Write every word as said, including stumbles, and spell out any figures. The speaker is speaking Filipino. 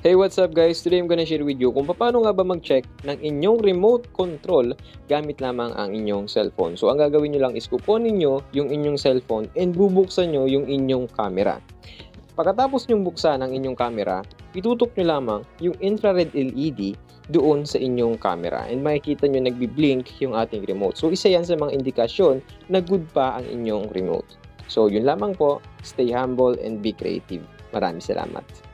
Hey, what's up guys? Today I'm gonna share with you kung paano nga ba mag-check ng inyong remote control gamit lamang ang inyong cellphone. So, ang gagawin nyo lang is kukunin nyo yung inyong cellphone and bubuksan nyo yung inyong camera. Pagkatapos nyong buksan ang inyong camera, itutok nyo lamang yung infrared L E D doon sa inyong camera and makikita nyo nagbi-blink yung ating remote. So, isa yan sa mga indikasyon na good pa ang inyong remote. So, yun lamang po. Stay humble and be creative. Maraming salamat.